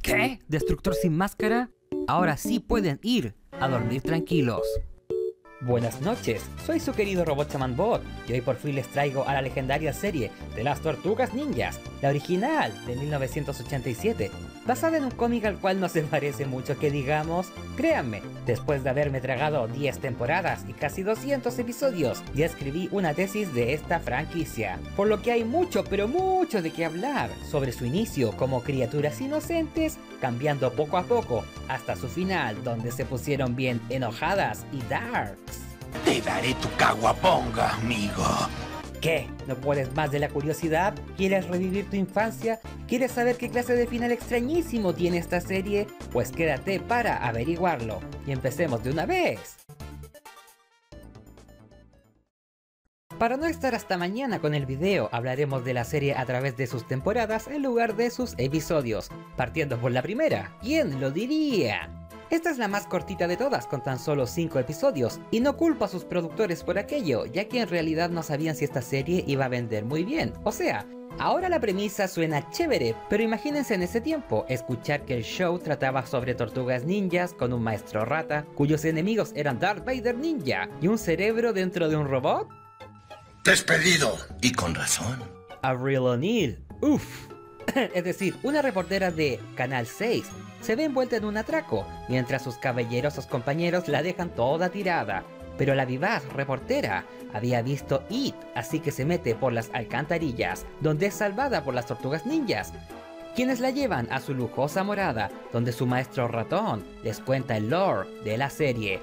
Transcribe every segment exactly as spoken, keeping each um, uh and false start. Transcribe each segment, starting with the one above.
¿Qué? ¿Destructor sin máscara? Ahora sí pueden ir a dormir tranquilos. Buenas noches, soy su querido Robot Shaman Bot y hoy por fin les traigo a la legendaria serie de las Tortugas Ninjas, la original de mil novecientos ochenta y siete, basada en un cómic al cual no se parece mucho que digamos. Créanme, después de haberme tragado diez temporadas y casi doscientos episodios, ya escribí una tesis de esta franquicia, por lo que hay mucho pero mucho de qué hablar sobre su inicio como criaturas inocentes, cambiando poco a poco hasta su final donde se pusieron bien enojadas y darks. Te daré tu caguaponga, amigo. ¿Qué? ¿No puedes más de la curiosidad? ¿Quieres revivir tu infancia? ¿Quieres saber qué clase de final extrañísimo tiene esta serie? Pues quédate para averiguarlo. Y empecemos de una vez. Para no estar hasta mañana con el video, hablaremos de la serie a través de sus temporadas en lugar de sus episodios. Partiendo por la primera, ¿quién lo diría? Esta es la más cortita de todas, con tan solo cinco episodios, y no culpo a sus productores por aquello, ya que en realidad no sabían si esta serie iba a vender muy bien. O sea, ahora la premisa suena chévere, pero imagínense en ese tiempo, escuchar que el show trataba sobre tortugas ninjas con un maestro rata, cuyos enemigos eran Darth Vader ninja, y un cerebro dentro de un robot. Despedido. Y con razón. Avril O'Neil, uff. Es decir, una reportera de Canal seis se ve envuelta en un atraco, mientras sus caballerosos compañeros la dejan toda tirada. Pero la vivaz reportera había visto It, así que se mete por las alcantarillas, donde es salvada por las tortugas ninjas, quienes la llevan a su lujosa morada, donde su maestro ratón les cuenta el lore de la serie.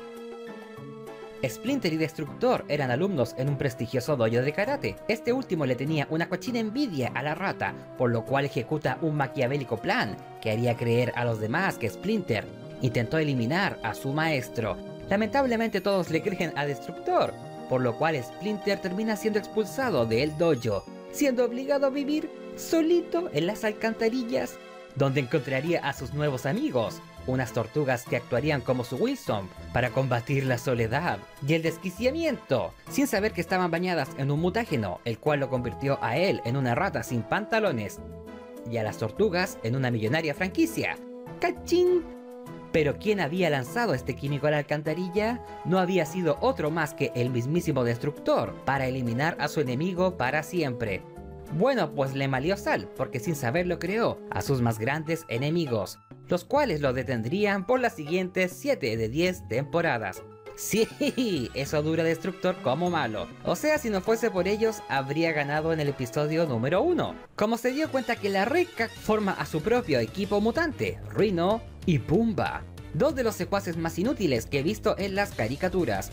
Splinter y Destructor eran alumnos en un prestigioso dojo de karate. Este último le tenía una cochina envidia a la rata, por lo cual ejecuta un maquiavélico plan que haría creer a los demás que Splinter intentó eliminar a su maestro. Lamentablemente todos le creen a Destructor, por lo cual Splinter termina siendo expulsado del dojo, siendo obligado a vivir solito en las alcantarillas, donde encontraría a sus nuevos amigos, unas tortugas que actuarían como su Wilson para combatir la soledad y el desquiciamiento, sin saber que estaban bañadas en un mutágeno, el cual lo convirtió a él en una rata sin pantalones, y a las tortugas en una millonaria franquicia. ¡Cachín! Pero quien había lanzado este químico a la alcantarilla no había sido otro más que el mismísimo Destructor, para eliminar a su enemigo para siempre. Bueno, pues le malió sal, porque sin saberlo creó a sus más grandes enemigos, los cuales lo detendrían por las siguientes siete de diez temporadas. Sí, eso dura Destructor como malo. O sea, si no fuese por ellos, habría ganado en el episodio número uno. Como se dio cuenta que la Redcat forma a su propio equipo mutante, Rhino y Pumba, dos de los secuaces más inútiles que he visto en las caricaturas.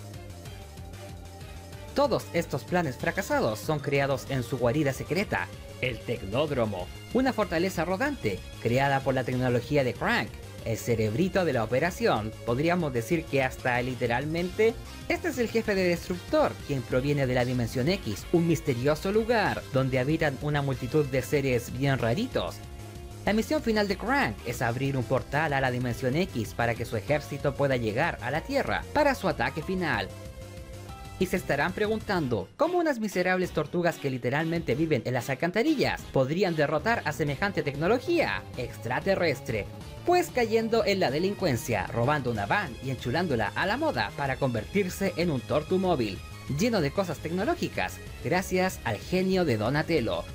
Todos estos planes fracasados son creados en su guarida secreta, el Tecnódromo, una fortaleza rodante creada por la tecnología de Krang, el cerebrito de la operación. Podríamos decir que hasta literalmente, este es el jefe de Destructor, quien proviene de la Dimensión X, un misterioso lugar donde habitan una multitud de seres bien raritos. La misión final de Krang es abrir un portal a la Dimensión X para que su ejército pueda llegar a la Tierra para su ataque final. Y se estarán preguntando, ¿cómo unas miserables tortugas que literalmente viven en las alcantarillas podrían derrotar a semejante tecnología extraterrestre? Pues cayendo en la delincuencia, robando una van y enchulándola a la moda para convertirse en un tortumóvil, lleno de cosas tecnológicas, gracias al genio de Donatello.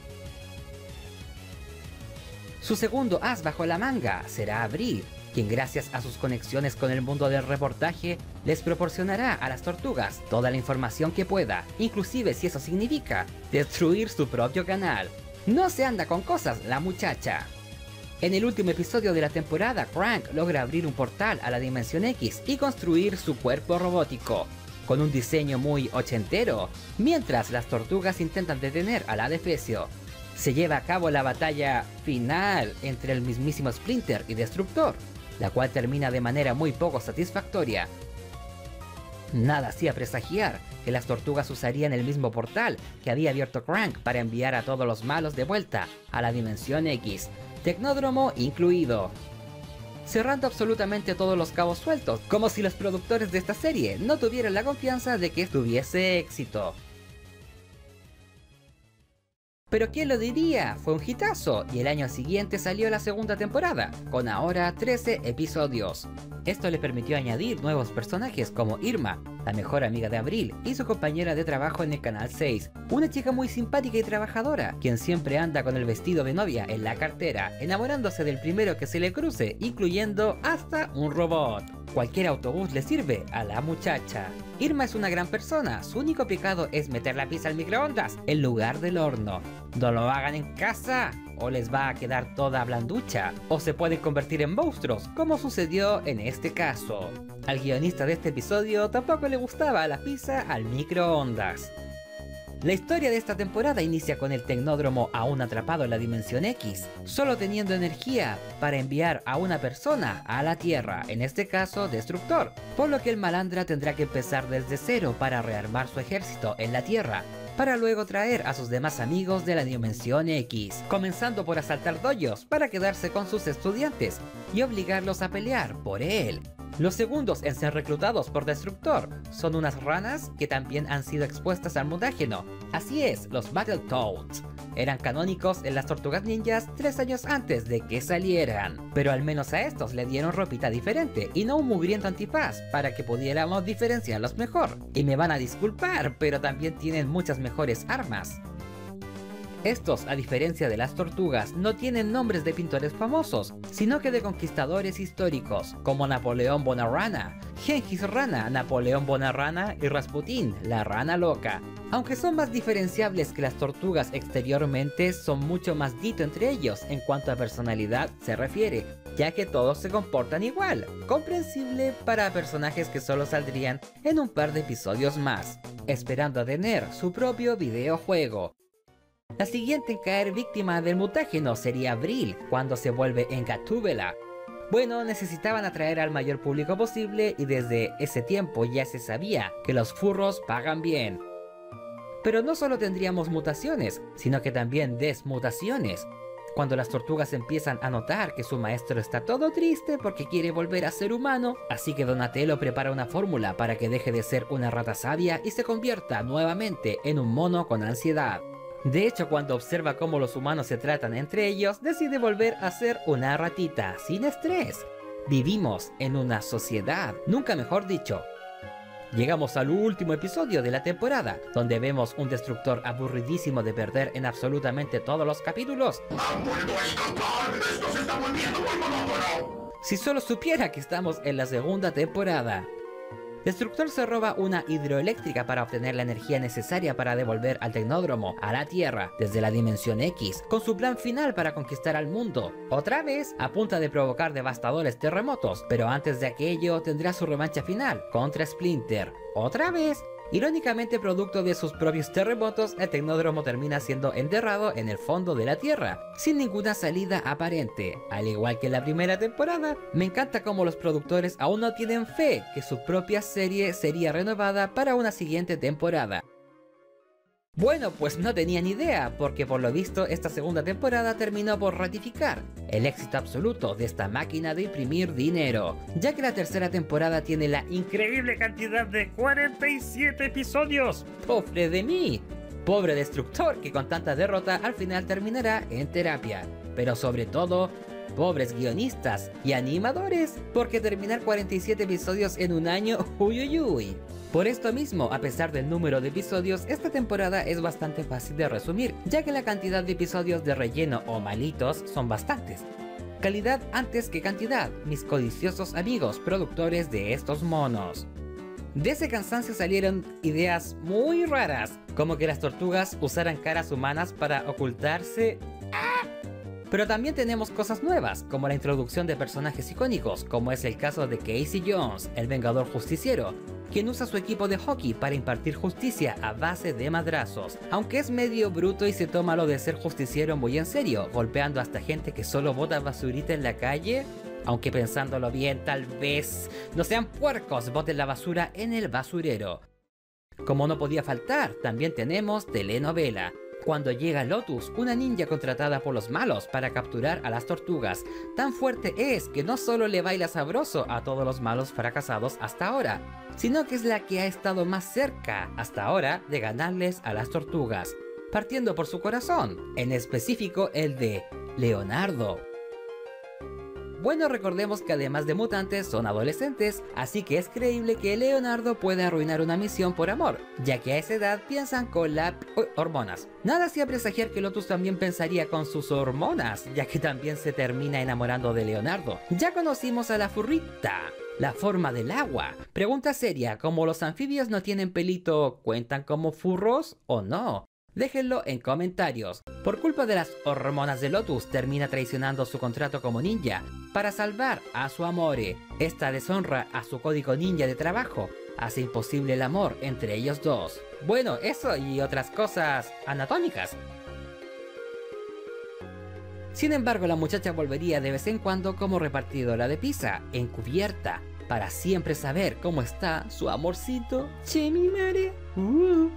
Su segundo as bajo la manga será Avril, quien gracias a sus conexiones con el mundo del reportaje les proporcionará a las tortugas toda la información que pueda, inclusive si eso significa destruir su propio canal. No se anda con cosas la muchacha. En el último episodio de la temporada, Krang logra abrir un portal a la Dimensión X y construir su cuerpo robótico, con un diseño muy ochentero, mientras las tortugas intentan detener a la Defecio. Se lleva a cabo la batalla final entre el mismísimo Splinter y Destructor, la cual termina de manera muy poco satisfactoria. Nada hacía presagiar que las tortugas usarían el mismo portal que había abierto Krang para enviar a todos los malos de vuelta a la Dimensión X, Tecnódromo incluido, cerrando absolutamente todos los cabos sueltos, como si los productores de esta serie no tuvieran la confianza de que tuviese éxito. Pero quién lo diría, fue un hitazo y el año siguiente salió la segunda temporada, con ahora trece episodios. Esto le permitió añadir nuevos personajes como Irma, la mejor amiga de Abril y su compañera de trabajo en el Canal seis, una chica muy simpática y trabajadora, quien siempre anda con el vestido de novia en la cartera, enamorándose del primero que se le cruce, incluyendo hasta un robot. Cualquier autobús le sirve a la muchacha. Irma es una gran persona, su único pecado es meter la pizza al microondas en lugar del horno. No lo hagan en casa, o les va a quedar toda blanducha, o se pueden convertir en monstruos, como sucedió en este caso. Al guionista de este episodio tampoco le gustaba la pizza al microondas. La historia de esta temporada inicia con el tecnódromo aún atrapado en la Dimensión X, solo teniendo energía para enviar a una persona a la Tierra, en este caso Destructor, por lo que el Malandra tendrá que empezar desde cero para rearmar su ejército en la Tierra, para luego traer a sus demás amigos de la Dimensión X, comenzando por asaltar dojos para quedarse con sus estudiantes y obligarlos a pelear por él. Los segundos en ser reclutados por Destructor son unas ranas que también han sido expuestas al mutágeno. Así es, los Battletoads. Eran canónicos en las Tortugas Ninjas tres años antes de que salieran. Pero al menos a estos le dieron ropita diferente y no un mugriento antifaz para que pudiéramos diferenciarlos mejor. Y me van a disculpar, pero también tienen muchas mejores armas. Estos, a diferencia de las tortugas, no tienen nombres de pintores famosos, sino que de conquistadores históricos, como Napoleón Bonarrana, Gengis Rana, Napoleón Bonarrana y Rasputín, la rana loca. Aunque son más diferenciables que las tortugas exteriormente, son mucho más dito entre ellos en cuanto a personalidad se refiere, ya que todos se comportan igual, comprensible para personajes que solo saldrían en un par de episodios más, esperando a tener su propio videojuego. La siguiente en caer víctima del mutágeno sería Abril, cuando se vuelve en Gatúbela. Bueno, necesitaban atraer al mayor público posible y desde ese tiempo ya se sabía que los furros pagan bien. Pero no solo tendríamos mutaciones, sino que también desmutaciones. Cuando las tortugas empiezan a notar que su maestro está todo triste porque quiere volver a ser humano, así que Donatello prepara una fórmula para que deje de ser una rata sabia y se convierta nuevamente en un mono con ansiedad. De hecho, cuando observa cómo los humanos se tratan entre ellos, decide volver a ser una ratita, sin estrés. Vivimos en una sociedad, nunca mejor dicho. Llegamos al último episodio de la temporada, donde vemos un Destructor aburridísimo de perder en absolutamente todos los capítulos. ¡Han vuelto a escapar! ¡Esto se está volviendo muy monótono! Si solo supiera que estamos en la segunda temporada. Destructor se roba una hidroeléctrica para obtener la energía necesaria para devolver al tecnódromo a la Tierra desde la Dimensión X, con su plan final para conquistar al mundo. Otra vez, a punta de provocar devastadores terremotos, pero antes de aquello tendrá su revancha final contra Splinter. Otra vez. Irónicamente, producto de sus propios terremotos, el tecnódromo termina siendo enterrado en el fondo de la Tierra, sin ninguna salida aparente. Al igual que en la primera temporada, me encanta cómo los productores aún no tienen fe que su propia serie sería renovada para una siguiente temporada. Bueno, pues no tenían idea, porque por lo visto esta segunda temporada terminó por ratificar el éxito absoluto de esta máquina de imprimir dinero, ya que la tercera temporada tiene la increíble cantidad de cuarenta y siete episodios. ¡Pobre de mí! Pobre Destructor, que con tanta derrota al final terminará en terapia. Pero sobre todo, pobres guionistas y animadores, porque terminar cuarenta y siete episodios en un año, uy uy uy. Por esto mismo, a pesar del número de episodios, esta temporada es bastante fácil de resumir, ya que la cantidad de episodios de relleno o malitos son bastantes. Calidad antes que cantidad, mis codiciosos amigos productores de estos monos. De ese cansancio salieron ideas muy raras, como que las tortugas usaran caras humanas para ocultarse. ¡Ah! Pero también tenemos cosas nuevas, como la introducción de personajes icónicos, como es el caso de Casey Jones, el Vengador Justiciero, quien usa su equipo de hockey para impartir justicia a base de madrazos, aunque es medio bruto y se toma lo de ser justiciero muy en serio, golpeando hasta gente que solo bota basurita en la calle. Aunque pensándolo bien, tal vez no sean puercos, boten la basura en el basurero. Como no podía faltar, también tenemos telenovela. Cuando llega Lotus, una ninja contratada por los malos para capturar a las tortugas. Tan fuerte es que no solo le baila sabroso a todos los malos fracasados hasta ahora, sino que es la que ha estado más cerca hasta ahora de ganarles a las tortugas. partiendo por su corazón, en específico el de Leonardo. Bueno, recordemos que además de mutantes son adolescentes, así que es creíble que Leonardo pueda arruinar una misión por amor, ya que a esa edad piensan con las oh, hormonas. Nada hacía presagiar que Lotus también pensaría con sus hormonas, ya que también se termina enamorando de Leonardo. Ya conocimos a la furrita, la forma del agua. Pregunta seria, ¿como los anfibios no tienen pelito, cuentan como furros o no? Déjenlo en comentarios. Por culpa de las hormonas de Lotus, termina traicionando su contrato como ninja para salvar a su amore. Esta deshonra a su código ninja de trabajo, hace imposible el amor entre ellos dos. Bueno, eso y otras cosas anatómicas. Sin embargo, la muchacha volvería de vez en cuando como repartidora de pizza, encubierta, para siempre saber cómo está su amorcito. Che, mi madre. Uh.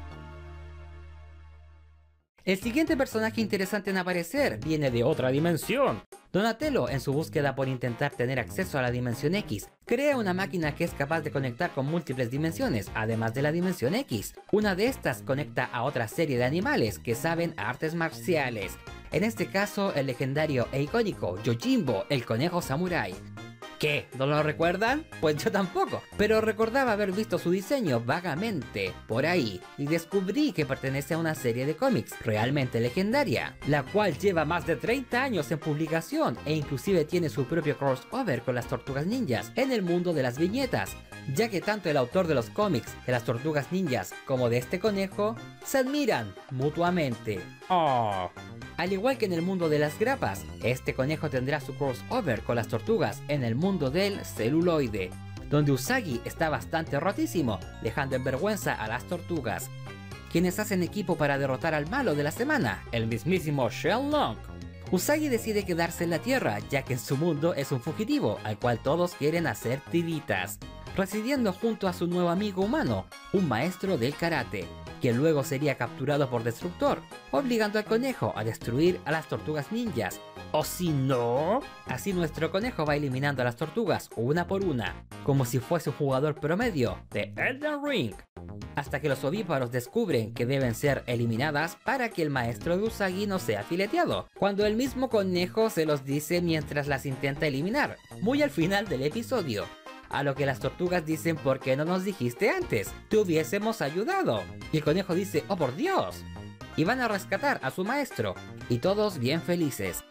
El siguiente personaje interesante en aparecer viene de otra dimensión. Donatello, en su búsqueda por intentar tener acceso a la dimensión X, crea una máquina que es capaz de conectar con múltiples dimensiones, además de la dimensión X. Una de estas conecta a otra serie de animales que saben artes marciales. En este caso, el legendario e icónico Yojimbo, el conejo samurái. ¿Qué? ¿No lo recuerdan? Pues yo tampoco, pero recordaba haber visto su diseño vagamente por ahí y descubrí que pertenece a una serie de cómics realmente legendaria, la cual lleva más de treinta años en publicación e inclusive tiene su propio crossover con las Tortugas Ninjas en el mundo de las viñetas, ya que tanto el autor de los cómics de las Tortugas Ninjas como de este conejo se admiran mutuamente. Oh. Al igual que en el mundo de las grapas, este conejo tendrá su crossover con las tortugas en el mundo del celuloide, donde Usagi está bastante rotísimo, dejando en vergüenza a las tortugas, quienes hacen equipo para derrotar al malo de la semana, el mismísimo Shenlong. Usagi decide quedarse en la Tierra, ya que en su mundo es un fugitivo, al cual todos quieren hacer tiritas, residiendo junto a su nuevo amigo humano, un maestro del karate, que luego sería capturado por Destructor, obligando al conejo a destruir a las tortugas ninjas. O si no, así nuestro conejo va eliminando a las tortugas una por una, como si fuese un jugador promedio de Elden Ring, hasta que los ovíparos descubren que deben ser eliminadas para que el maestro de Usagi no sea fileteado, cuando el mismo conejo se los dice mientras las intenta eliminar, muy al final del episodio. A lo que las tortugas dicen: ¿por qué no nos dijiste antes? Te hubiésemos ayudado. Y el conejo dice: ¡oh por Dios! Y van a rescatar a su maestro, y todos bien felices.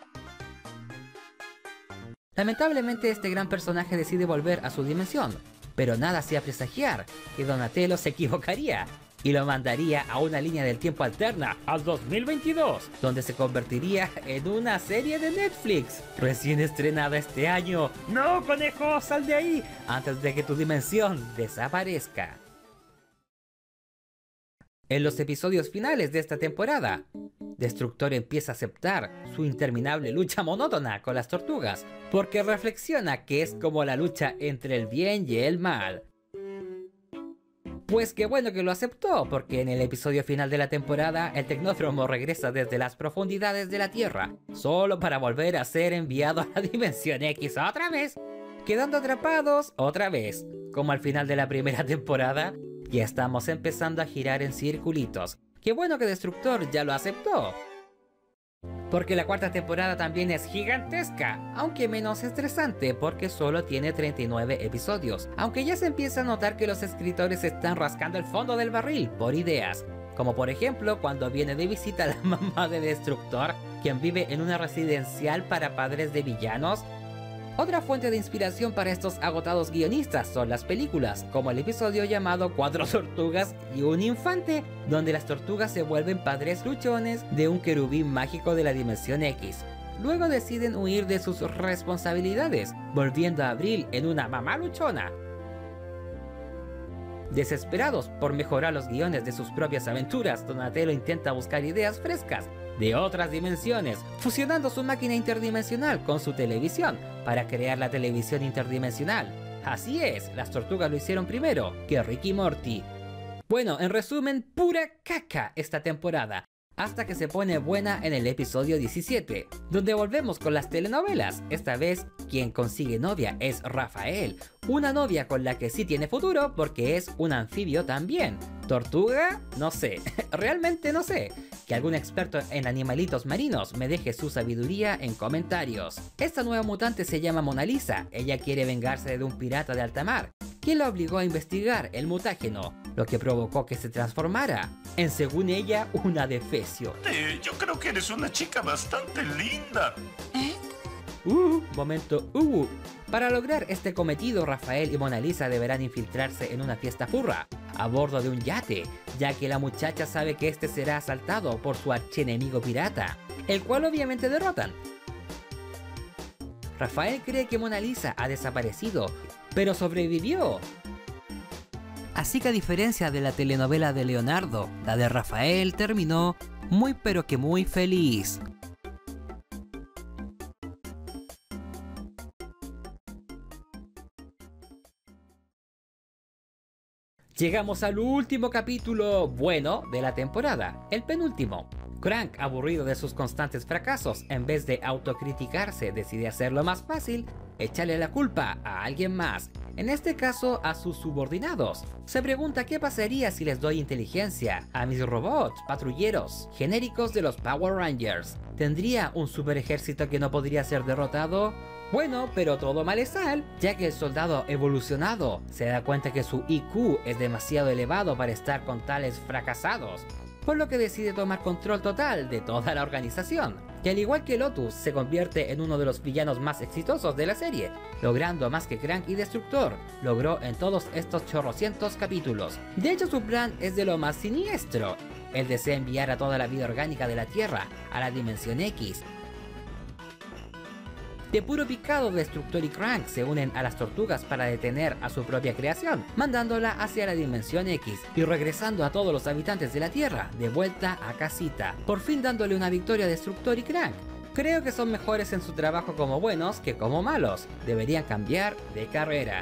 Lamentablemente este gran personaje decide volver a su dimensión, pero nada hacía presagiar que Donatello se equivocaría y lo mandaría a una línea del tiempo alterna al dos mil veintidós, donde se convertiría en una serie de Netflix, recién estrenada este año. ¡No, conejo, sal de ahí! Antes de que tu dimensión desaparezca. En los episodios finales de esta temporada, Destructor empieza a aceptar su interminable lucha monótona con las tortugas, porque reflexiona que es como la lucha entre el bien y el mal. Pues qué bueno que lo aceptó, porque en el episodio final de la temporada, el Tecnódromo regresa desde las profundidades de la Tierra, solo para volver a ser enviado a la Dimensión X otra vez, quedando atrapados otra vez. Como al final de la primera temporada, ya estamos empezando a girar en circulitos. Qué bueno que Destructor ya lo aceptó, porque la cuarta temporada también es gigantesca, aunque menos estresante porque solo tiene treinta y nueve episodios, aunque ya se empieza a notar que los escritores están rascando el fondo del barril por ideas, como por ejemplo cuando viene de visita la mamá de Destructor, quien vive en una residencial para padres de villanos. Otra fuente de inspiración para estos agotados guionistas son las películas, como el episodio llamado Cuatro tortugas y un infante, donde las tortugas se vuelven padres luchones de un querubín mágico de la Dimensión X. Luego deciden huir de sus responsabilidades, volviendo a Abril en una mamá luchona. Desesperados por mejorar los guiones de sus propias aventuras, Donatello intenta buscar ideas frescas de otras dimensiones, fusionando su máquina interdimensional con su televisión para crear la televisión interdimensional. Así es, las tortugas lo hicieron primero que Rick y Morty. Bueno, en resumen, pura caca esta temporada, hasta que se pone buena en el episodio diecisiete, donde volvemos con las telenovelas. Esta vez, quien consigue novia es Rafael, una novia con la que sí tiene futuro porque es un anfibio también. ¿Tortuga? No sé, realmente no sé. que algún experto en animalitos marinos me deje su sabiduría en comentarios. Esta nueva mutante se llama Mona Lisa. Ella quiere vengarse de un pirata de alta mar, quien la obligó a investigar el mutágeno, lo que provocó que se transformara en, según ella, una adefesio. Eh, yo creo que eres una chica bastante linda. Uh, momento, uh. Para lograr este cometido, Rafael y Mona Lisa deberán infiltrarse en una fiesta furra a bordo de un yate, ya que la muchacha sabe que este será asaltado por su archienemigo pirata, el cual obviamente derrotan. Rafael cree que Mona Lisa ha desaparecido, pero sobrevivió. Así que a diferencia de la telenovela de Leonardo, la de Rafael terminó muy pero que muy feliz. Llegamos al último capítulo bueno de la temporada, el penúltimo. Crank, aburrido de sus constantes fracasos, en vez de autocriticarse, decide hacerlo más fácil, echarle la culpa a alguien más, en este caso a sus subordinados. Se pregunta qué pasaría si les doy inteligencia a mis robots patrulleros genéricos de los Power Rangers. ¿Tendría un super ejército que no podría ser derrotado? Bueno, pero todo mal es sal, ya que el soldado evolucionado se da cuenta que su I Q es demasiado elevado para estar con tales fracasados, por lo que decide tomar control total de toda la organización, que al igual que Lotus se convierte en uno de los villanos más exitosos de la serie, logrando más que Crank y Destructor logró en todos estos chorrocientos capítulos. De hecho, su plan es de lo más siniestro. Él desea enviar a toda la vida orgánica de la Tierra a la Dimensión X. De puro picado, Destructor y Crank se unen a las tortugas para detener a su propia creación, mandándola hacia la Dimensión X y regresando a todos los habitantes de la Tierra de vuelta a casita, por fin dándole una victoria a Destructor y Crank. Creo que son mejores en su trabajo como buenos que como malos, deberían cambiar de carrera.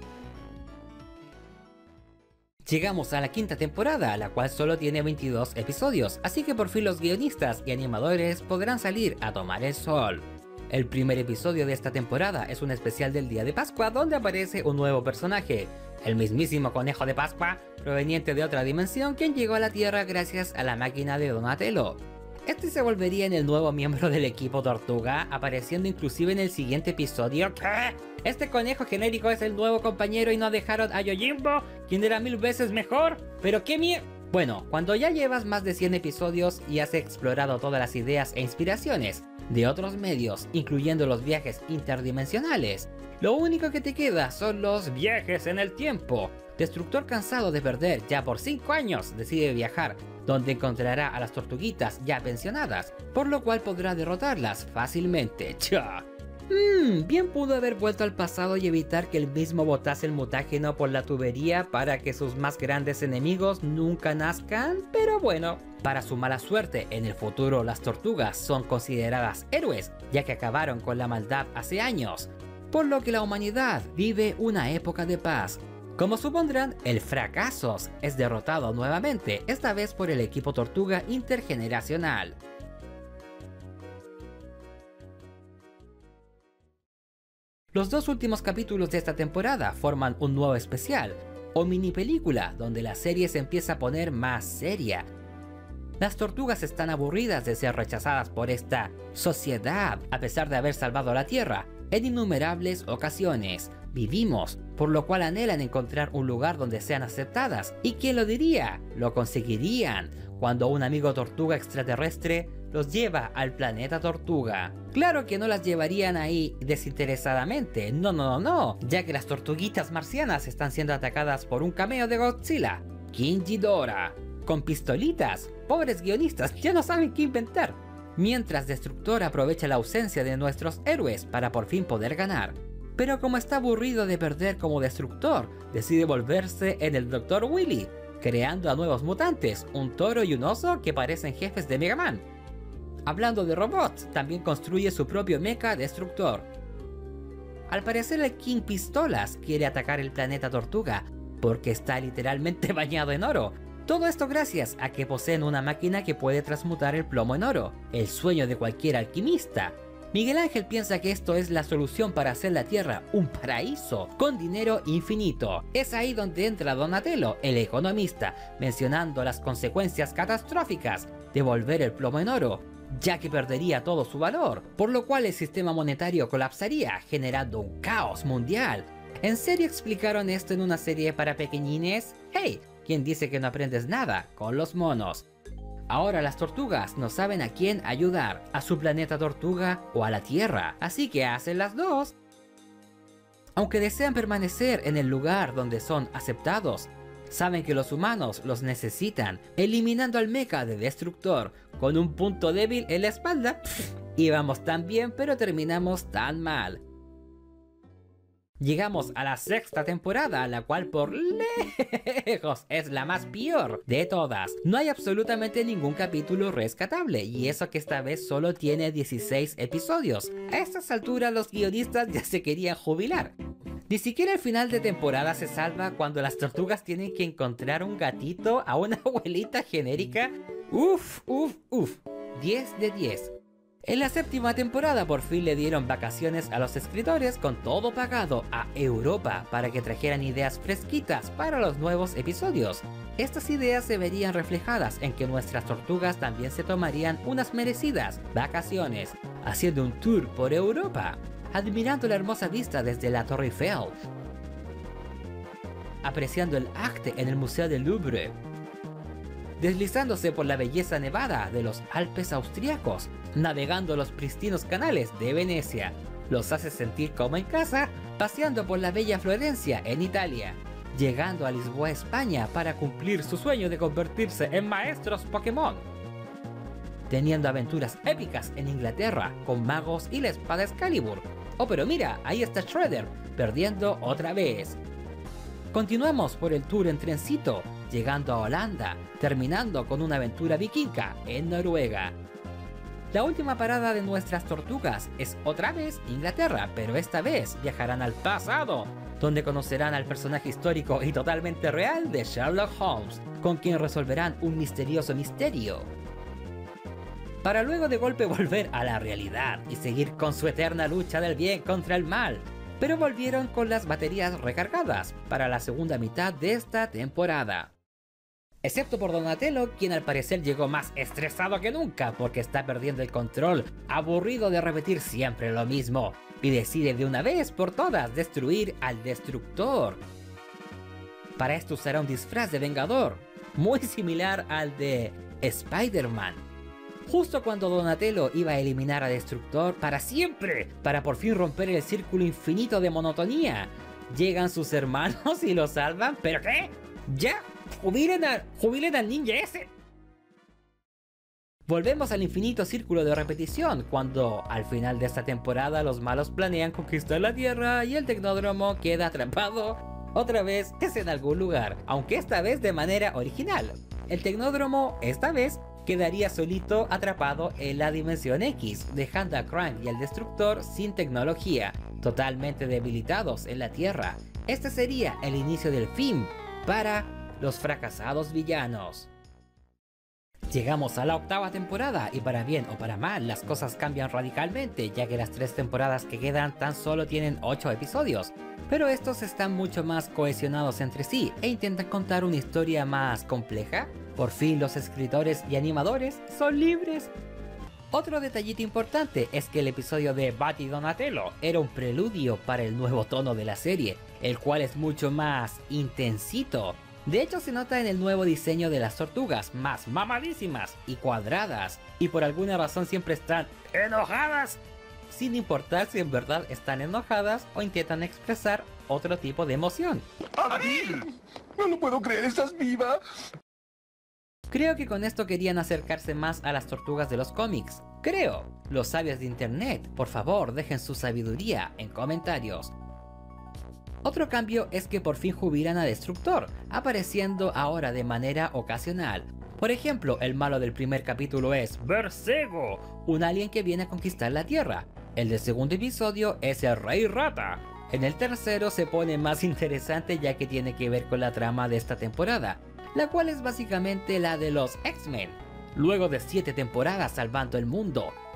Llegamos a la quinta temporada, la cual solo tiene veintidós episodios, así que por fin los guionistas y animadores podrán salir a tomar el sol. El primer episodio de esta temporada es un especial del día de Pascua donde aparece un nuevo personaje, el mismísimo conejo de Pascua, proveniente de otra dimensión, quien llegó a la Tierra gracias a la máquina de Donatello. Este se volvería en el nuevo miembro del equipo Tortuga, apareciendo inclusive en el siguiente episodio. ¿Qué? Este conejo genérico es el nuevo compañero y no dejaron a Yojimbo, quien era mil veces mejor. Pero qué mie... Bueno, cuando ya llevas más de cien episodios y has explorado todas las ideas e inspiraciones de otros medios, incluyendo los viajes interdimensionales, lo único que te queda son los viajes en el tiempo. Destructor, cansado de perder ya por cinco años, decide viajar, donde encontrará a las tortuguitas ya pensionadas, por lo cual podrá derrotarlas fácilmente. ¡Cha! Mmm, bien pudo haber vuelto al pasado y evitar que él mismo botase el mutágeno por la tubería para que sus más grandes enemigos nunca nazcan, pero bueno. Para su mala suerte, en el futuro las tortugas son consideradas héroes, ya que acabaron con la maldad hace años, por lo que la humanidad vive una época de paz. Como supondrán, el Fracasos es derrotado nuevamente, esta vez por el equipo Tortuga intergeneracional. Los dos últimos capítulos de esta temporada forman un nuevo especial, o mini película, donde la serie se empieza a poner más seria. Las tortugas están aburridas de ser rechazadas por esta sociedad, a pesar de haber salvado la Tierra en innumerables ocasiones. Vivimos, por lo cual anhelan encontrar un lugar donde sean aceptadas. ¿Y quién lo diría? Lo conseguirían cuando un amigo tortuga extraterrestre los lleva al planeta Tortuga. Claro que no las llevarían ahí desinteresadamente, no, no, no, no, ya que las tortuguitas marcianas están siendo atacadas por un cameo de Godzilla, King Ghidorah, con pistolitas. Pobres guionistas, ya no saben qué inventar. Mientras Destructor aprovecha la ausencia de nuestros héroes para por fin poder ganar. Pero como está aburrido de perder como Destructor, decide volverse en el doctor Willy, creando a nuevos mutantes, un toro y un oso que parecen jefes de Mega Man. Hablando de robots, también construye su propio mecha Destructor. Al parecer el King Pistolas quiere atacar el planeta Tortuga, porque está literalmente bañado en oro. Todo esto gracias a que poseen una máquina que puede transmutar el plomo en oro, el sueño de cualquier alquimista. Miguel Ángel piensa que esto es la solución para hacer la Tierra un paraíso con dinero infinito. Es ahí donde entra Donatello, el economista, mencionando las consecuencias catastróficas de volver el plomo en oro, ya que perdería todo su valor, por lo cual el sistema monetario colapsaría, generando un caos mundial. ¿En serio explicaron esto en una serie para pequeñines? ¡Hey! ¿Quién dice que no aprendes nada con los monos? Ahora las tortugas no saben a quién ayudar, a su planeta tortuga o a la Tierra, así que hacen las dos. Aunque desean permanecer en el lugar donde son aceptados, saben que los humanos los necesitan, eliminando al mecha de Destructor con un punto débil en la espalda. Íbamos tan bien, pero terminamos tan mal. Llegamos a la sexta temporada, la cual por lejos es la más peor de todas. No hay absolutamente ningún capítulo rescatable, y eso que esta vez solo tiene dieciséis episodios. A estas alturas los guionistas ya se querían jubilar. Ni siquiera el final de temporada se salva cuando las tortugas tienen que encontrar un gatito a una abuelita genérica. Uf, uf, uf. diez de diez. En la séptima temporada por fin le dieron vacaciones a los escritores con todo pagado a Europa para que trajeran ideas fresquitas para los nuevos episodios. Estas ideas se verían reflejadas en que nuestras tortugas también se tomarían unas merecidas vacaciones, haciendo un tour por Europa, admirando la hermosa vista desde la Torre Eiffel, apreciando el arte en el Museo del Louvre, deslizándose por la belleza nevada de los Alpes austriacos, navegando los pristinos canales de Venecia. Los hace sentir como en casa, paseando por la bella Florencia en Italia, llegando a Lisboa, España, para cumplir su sueño de convertirse en maestros Pokémon, teniendo aventuras épicas en Inglaterra con magos y la espada Excalibur. Oh, pero mira, ahí está Shredder, perdiendo otra vez. Continuamos por el tour en trencito, llegando a Holanda, terminando con una aventura vikinga en Noruega. La última parada de nuestras tortugas es otra vez Inglaterra, pero esta vez viajarán al pasado, donde conocerán al personaje histórico y totalmente real de Sherlock Holmes, con quien resolverán un misterioso misterio, para luego de golpe volver a la realidad y seguir con su eterna lucha del bien contra el mal. Pero volvieron con las baterías recargadas para la segunda mitad de esta temporada. Excepto por Donatello, quien al parecer llegó más estresado que nunca porque está perdiendo el control, aburrido de repetir siempre lo mismo, y decide de una vez por todas destruir al Destructor. Para esto usará un disfraz de Vengador, muy similar al de Spider-Man. Justo cuando Donatello iba a eliminar a Destructor para siempre, para por fin romper el círculo infinito de monotonía, llegan sus hermanos y lo salvan. ¿Pero qué? ¡Ya! ¡Jubilen, a, jubilen al ninja ese! Volvemos al infinito círculo de repetición, cuando al final de esta temporada los malos planean conquistar la Tierra y el Tecnódromo queda atrapado otra vez es en algún lugar, aunque esta vez de manera original. El Tecnódromo esta vez quedaría solito atrapado en la Dimensión X, dejando a Krang y al Destructor sin tecnología, totalmente debilitados en la Tierra. Este sería el inicio del fin para los fracasados villanos. Llegamos a la octava temporada y para bien o para mal las cosas cambian radicalmente, ya que las tres temporadas que quedan tan solo tienen ocho episodios, pero estos están mucho más cohesionados entre sí e intentan contar una historia más compleja. Por fin los escritores y animadores son libres. Otro detallito importante es que el episodio de Bat y Donatello era un preludio para el nuevo tono de la serie, el cual es mucho más intensito. De hecho se nota en el nuevo diseño de las tortugas, más mamadísimas y cuadradas, y por alguna razón siempre están enojadas, sin importar si en verdad están enojadas o intentan expresar otro tipo de emoción. ¡Adil! ¡No lo puedo creer! ¿Estás viva? Creo que con esto querían acercarse más a las tortugas de los cómics. Creo. Los sabios de internet, por favor dejen su sabiduría en comentarios. Otro cambio es que por fin jubilan a Destructor, apareciendo ahora de manera ocasional. Por ejemplo, el malo del primer capítulo es Bercego, un alien que viene a conquistar la Tierra. El del segundo episodio es el Rey Rata. En el tercero se pone más interesante ya que tiene que ver con la trama de esta temporada, la cual es básicamente la de los X-Men. Luego de siete temporadas salvando el mundo,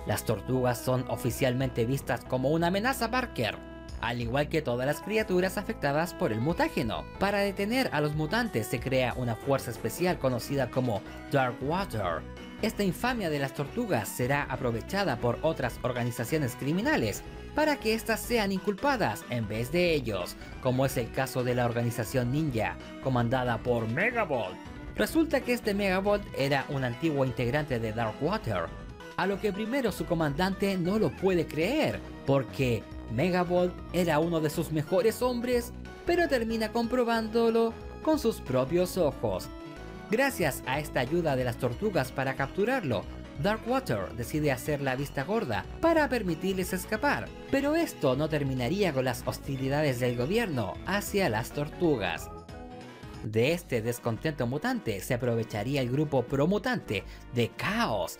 Las tortugas son oficialmente vistas como una amenaza Parker, al igual que todas las criaturas afectadas por el mutágeno. Para detener a los mutantes se crea una fuerza especial conocida como Darkwater. Esta infamia de las tortugas será aprovechada por otras organizaciones criminales para que éstas sean inculpadas en vez de ellos, como es el caso de la organización ninja, comandada por Megabolt. Resulta que este Megabolt era un antiguo integrante de Darkwater, a lo que primero su comandante no lo puede creer, porque Megabolt era uno de sus mejores hombres, pero termina comprobándolo con sus propios ojos. Gracias a esta ayuda de las tortugas para capturarlo, Darkwater decide hacer la vista gorda para permitirles escapar, pero esto no terminaría con las hostilidades del gobierno hacia las tortugas. De este descontento mutante se aprovecharía el grupo promutante de Caos,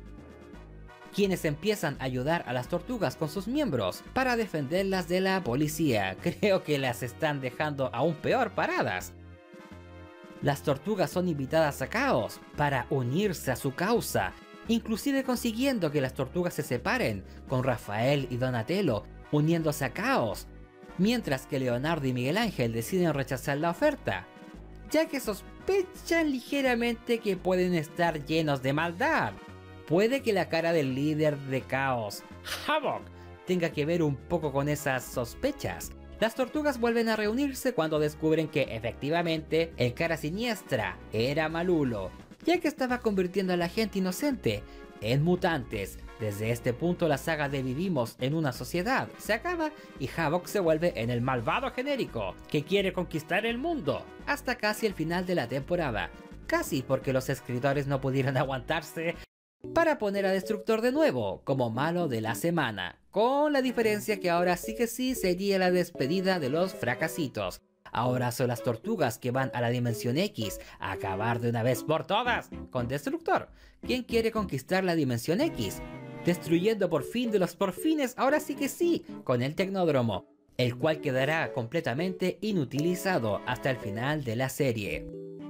quienes empiezan a ayudar a las tortugas con sus miembros para defenderlas de la policía. Creo que las están dejando aún peor paradas. Las tortugas son invitadas a Caos para unirse a su causa, inclusive consiguiendo que las tortugas se separen, con Rafael y Donatello uniéndose a Caos, mientras que Leonardo y Miguel Ángel deciden rechazar la oferta, ya que sospechan ligeramente que pueden estar llenos de maldad. Puede que la cara del líder de Caos, Havok, tenga que ver un poco con esas sospechas. Las tortugas vuelven a reunirse cuando descubren que efectivamente el cara siniestra era Malulo, ya que estaba convirtiendo a la gente inocente en mutantes. Desde este punto la saga de Vivimos en una sociedad se acaba y Havok se vuelve en el malvado genérico que quiere conquistar el mundo, hasta casi el final de la temporada. Casi porque los escritores no pudieron aguantarse para poner a Destructor de nuevo como malo de la semana, con la diferencia que ahora sí que sí sería la despedida de los fracasitos. Ahora son las tortugas que van a la Dimensión X a acabar de una vez por todas con Destructor, quien quiere conquistar la Dimensión X, destruyendo por fin de los porfines, ahora sí que sí, con el Tecnódromo, el cual quedará completamente inutilizado hasta el final de la serie.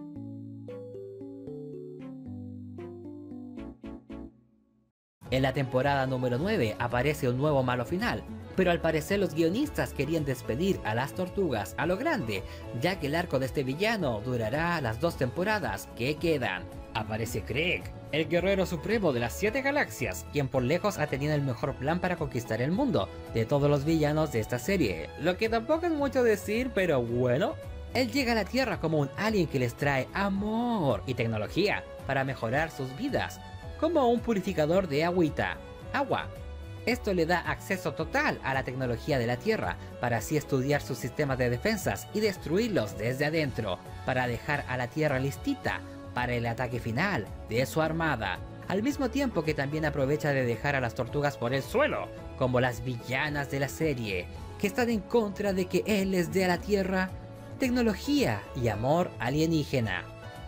En la temporada número nueve aparece un nuevo malo final, pero al parecer los guionistas querían despedir a las tortugas a lo grande, ya que el arco de este villano durará las dos temporadas que quedan. Aparece Craig, el guerrero supremo de las siete galaxias, quien por lejos ha tenido el mejor plan para conquistar el mundo de todos los villanos de esta serie, lo que tampoco es mucho decir, pero bueno. Él llega a la Tierra como un alien que les trae amor y tecnología para mejorar sus vidas, como un purificador de agüita, agua. Esto le da acceso total a la tecnología de la Tierra, para así estudiar sus sistemas de defensas y destruirlos desde adentro, para dejar a la Tierra listita para el ataque final de su armada, al mismo tiempo que también aprovecha de dejar a las tortugas por el suelo, como las villanas de la serie, que están en contra de que él les dé a la Tierra tecnología y amor alienígena.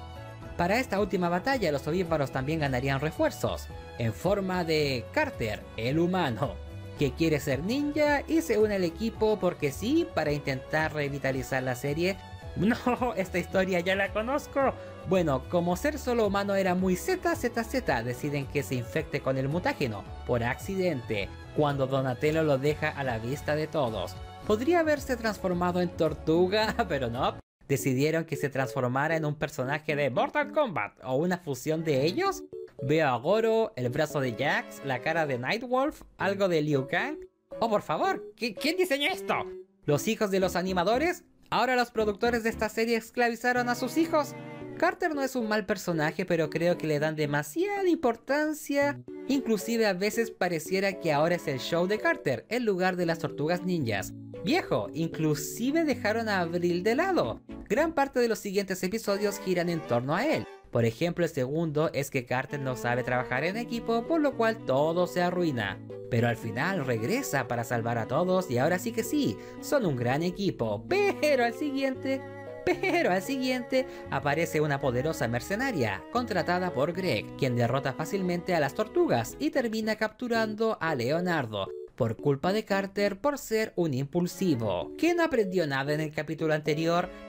Para esta última batalla los ovíparos también ganarían refuerzos, en forma de Carter, el humano, que quiere ser ninja y se une al equipo porque sí, para intentar revitalizar la serie. No, esta historia ya la conozco. Bueno, como ser solo humano era muy Z Z Z, deciden que se infecte con el mutágeno, por accidente, cuando Donatello lo deja a la vista de todos. Podría haberse transformado en tortuga, pero no. Decidieron que se transformara en un personaje de Mortal Kombat o una fusión de ellos. Veo a Goro, el brazo de Jax, la cara de Nightwolf, algo de Liu Kang. Oh, por favor, ¿quién diseñó esto? ¿Los hijos de los animadores? Ahora los productores de esta serie esclavizaron a sus hijos. Carter no es un mal personaje, pero creo que le dan demasiada importancia. Inclusive a veces pareciera que ahora es el show de Carter en lugar de las tortugas ninjas. Viejo, inclusive dejaron a Abril de lado. Gran parte de los siguientes episodios giran en torno a él. Por ejemplo, el segundo es que Carter no sabe trabajar en equipo, por lo cual todo se arruina. Pero al final regresa para salvar a todos y ahora sí que sí, son un gran equipo. Pero al siguiente... Pero al siguiente aparece una poderosa mercenaria, contratada por Greg, quien derrota fácilmente a las tortugas y termina capturando a Leonardo, por culpa de Carter por ser un impulsivo. ¿Que no aprendió nada en el capítulo anterior?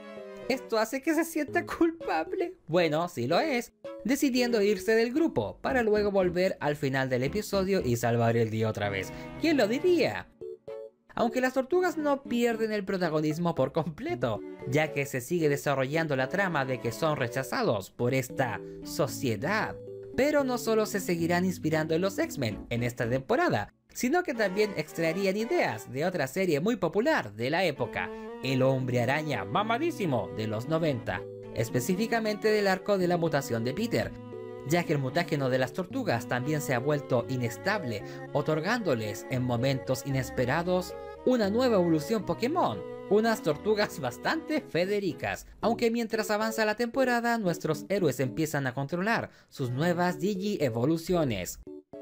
¿Esto hace que se sienta culpable? Bueno, sí lo es, decidiendo irse del grupo para luego volver al final del episodio y salvar el día otra vez. ¿Quién lo diría? Aunque las tortugas no pierden el protagonismo por completo, ya que se sigue desarrollando la trama de que son rechazados por esta sociedad. Pero no solo se seguirán inspirando en los X-Men en esta temporada, sino que también extraerían ideas de otra serie muy popular de la época, El Hombre Araña mamadísimo de los noventa, específicamente del arco de la mutación de Peter, ya que el mutágeno de las tortugas también se ha vuelto inestable, otorgándoles en momentos inesperados una nueva evolución Pokémon, unas tortugas bastante federicas, aunque mientras avanza la temporada nuestros héroes empiezan a controlar sus nuevas Digi-evoluciones.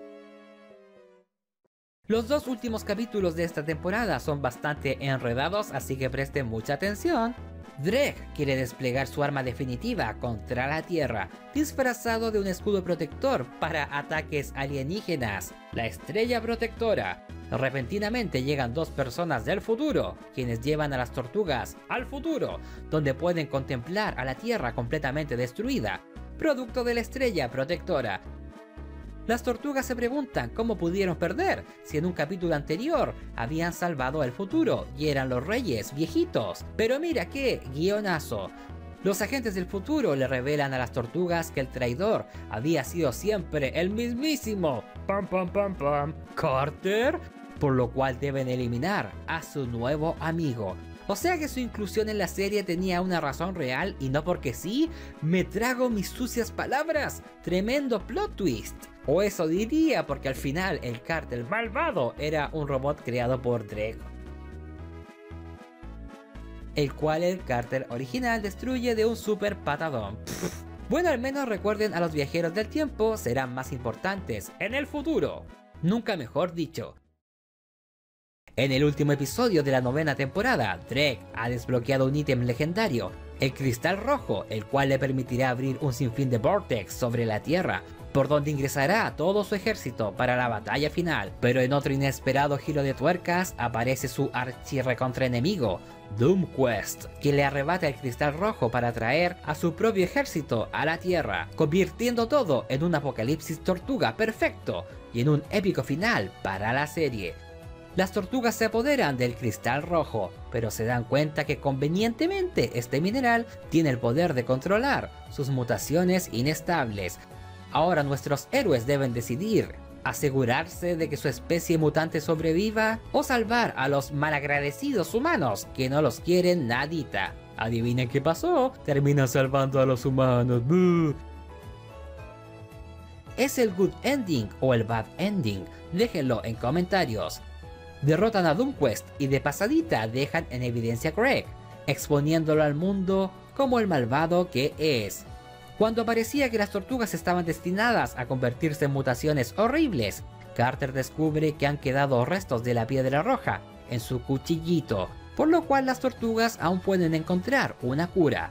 Los dos últimos capítulos de esta temporada son bastante enredados, así que presten mucha atención. Drake quiere desplegar su arma definitiva contra la Tierra, disfrazado de un escudo protector para ataques alienígenas, la Estrella Protectora. Repentinamente llegan dos personas del futuro, quienes llevan a las tortugas al futuro, donde pueden contemplar a la Tierra completamente destruida, producto de la Estrella Protectora. Las tortugas se preguntan cómo pudieron perder, si en un capítulo anterior habían salvado el futuro y eran los reyes viejitos. Pero mira qué guionazo. Los agentes del futuro le revelan a las tortugas que el traidor había sido siempre el mismísimo pam pam pam pam Carter, por lo cual deben eliminar a su nuevo amigo. O sea que su inclusión en la serie tenía una razón real y no porque sí. Me trago mis sucias palabras. Tremendo plot twist. O eso diría, porque al final el Carter malvado era un robot creado por Drake, el cual el Carter original destruye de un super patadón. Pff. Bueno, al menos recuerden, a los viajeros del tiempo serán más importantes en el futuro. Nunca mejor dicho. En el último episodio de la novena temporada, Drake ha desbloqueado un ítem legendario, el Cristal Rojo, el cual le permitirá abrir un sinfín de vortex sobre la Tierra, por donde ingresará todo su ejército para la batalla final. Pero en otro inesperado giro de tuercas aparece su archirrecontraenemigo, Doomquest, quien le arrebata el Cristal Rojo para traer a su propio ejército a la Tierra, convirtiendo todo en un apocalipsis tortuga perfecto y en un épico final para la serie. Las tortugas se apoderan del Cristal Rojo, pero se dan cuenta que convenientemente este mineral tiene el poder de controlar sus mutaciones inestables. Ahora nuestros héroes deben decidir, asegurarse de que su especie mutante sobreviva o salvar a los malagradecidos humanos que no los quieren nadita. ¿Adivinen qué pasó? Termina salvando a los humanos. ¡Buh! ¿Es el good ending o el bad ending? Déjenlo en comentarios. Derrotan a Doomquest y de pasadita dejan en evidencia a Greg, exponiéndolo al mundo como el malvado que es. Cuando parecía que las tortugas estaban destinadas a convertirse en mutaciones horribles, Carter descubre que han quedado restos de la piedra roja en su cuchillito, por lo cual las tortugas aún pueden encontrar una cura.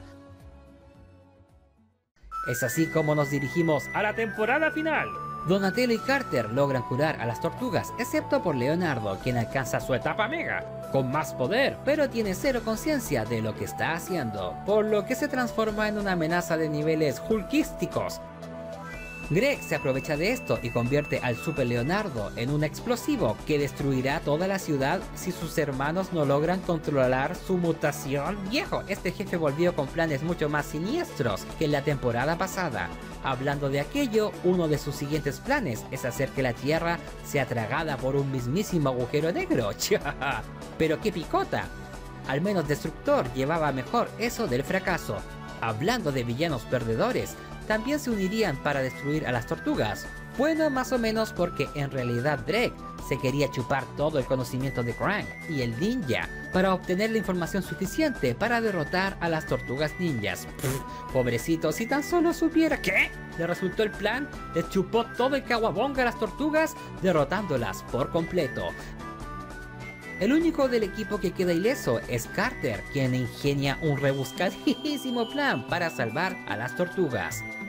Es así como nos dirigimos a la temporada final. Donatello y Carter logran curar a las tortugas, excepto por Leonardo, quien alcanza su etapa mega, con más poder, pero tiene cero conciencia de lo que está haciendo, por lo que se transforma en una amenaza de niveles hulkísticos. Greg se aprovecha de esto y convierte al Super Leonardo en un explosivo que destruirá toda la ciudad si sus hermanos no logran controlar su mutación. Viejo, este jefe volvió con planes mucho más siniestros que en la temporada pasada. Hablando de aquello, uno de sus siguientes planes es hacer que la Tierra sea tragada por un mismísimo agujero negro. Pero qué picota. Al menos Destructor llevaba mejor eso del fracaso. Hablando de villanos perdedores, también se unirían para destruir a las tortugas. Bueno, más o menos, porque en realidad Drake se quería chupar todo el conocimiento de Krang y el ninja para obtener la información suficiente para derrotar a las tortugas ninjas. Pff, pobrecito, si tan solo supiera que le resultó el plan, le chupó todo el caguabonga a las tortugas, derrotándolas por completo. El único del equipo que queda ileso es Carter, quien ingenia un rebuscadísimo plan para salvar a las tortugas.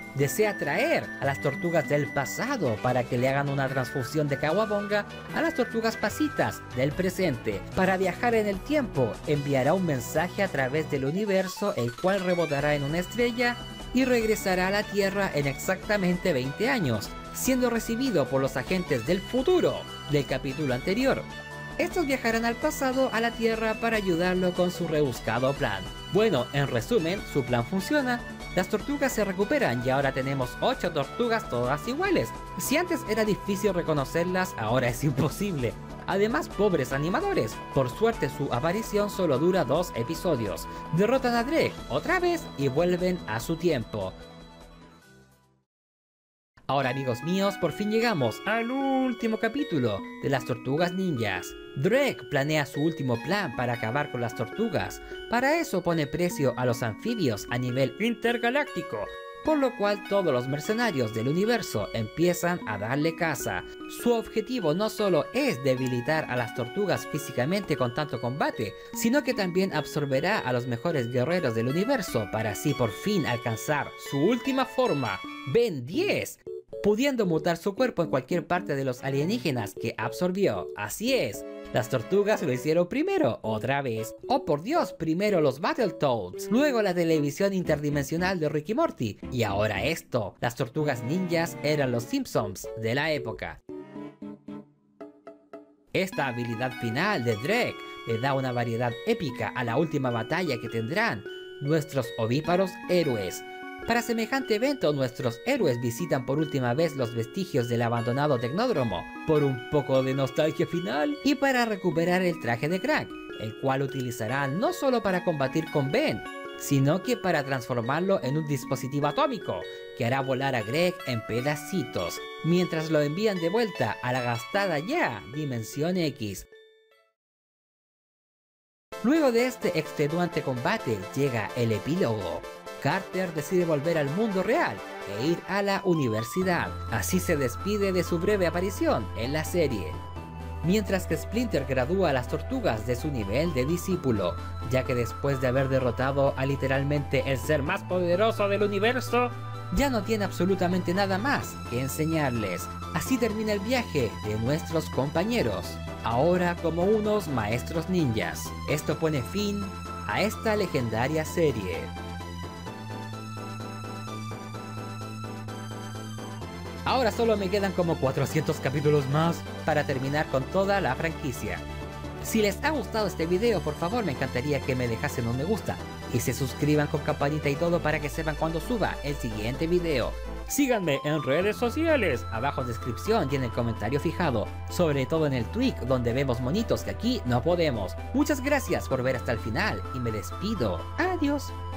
desea traer a las tortugas del pasado para que le hagan una transfusión de Kawabonga a las tortugas pasitas del presente. Para viajar en el tiempo, enviará un mensaje a través del universo, el cual rebotará en una estrella y regresará a la Tierra en exactamente veinte años, siendo recibido por los agentes del futuro del capítulo anterior. Estos viajarán al pasado a la Tierra para ayudarlo con su rebuscado plan. Bueno, en resumen, su plan funciona. Las tortugas se recuperan y ahora tenemos ocho tortugas todas iguales. Si antes era difícil reconocerlas, ahora es imposible. Además, pobres animadores. Por suerte su aparición solo dura dos episodios. Derrotan a Drake otra vez y vuelven a su tiempo. Ahora, amigos míos, por fin llegamos al último capítulo de las Tortugas Ninjas. Drake planea su último plan para acabar con las tortugas. Para eso pone precio a los anfibios a nivel intergaláctico, por lo cual todos los mercenarios del universo empiezan a darle caza. Su objetivo no solo es debilitar a las tortugas físicamente con tanto combate, sino que también absorberá a los mejores guerreros del universo para así por fin alcanzar su última forma, Ben diez, pudiendo mutar su cuerpo en cualquier parte de los alienígenas que absorbió. Así es, las tortugas lo hicieron primero, otra vez. Oh por Dios, primero los Battletoads, luego la televisión interdimensional de Rick y Morty, y ahora esto. Las tortugas ninjas eran los Simpsons de la época. Esta habilidad final de Drake le da una variedad épica a la última batalla que tendrán nuestros ovíparos héroes. Para semejante evento, nuestros héroes visitan por última vez los vestigios del abandonado tecnódromo, por un poco de nostalgia final, y para recuperar el traje de Crack, el cual utilizarán no solo para combatir con Ben, sino que para transformarlo en un dispositivo atómico, que hará volar a Greg en pedacitos, mientras lo envían de vuelta a la gastada ya Dimensión X. Luego de este extenuante combate llega el epílogo. Carter decide volver al mundo real e ir a la universidad. Así se despide de su breve aparición en la serie. Mientras que Splinter gradúa a las tortugas de su nivel de discípulo, ya que después de haber derrotado a literalmente el ser más poderoso del universo, ya no tiene absolutamente nada más que enseñarles. Así termina el viaje de nuestros compañeros, ahora como unos maestros ninjas. Esto pone fin a esta legendaria serie. Ahora solo me quedan como cuatrocientos capítulos más para terminar con toda la franquicia. Si les ha gustado este video, por favor me encantaría que me dejasen un me gusta y se suscriban con campanita y todo para que sepan cuando suba el siguiente video. Síganme en redes sociales, abajo en descripción y en el comentario fijado, sobre todo en el Twitch donde vemos monitos que aquí no podemos. Muchas gracias por ver hasta el final y me despido. Adiós.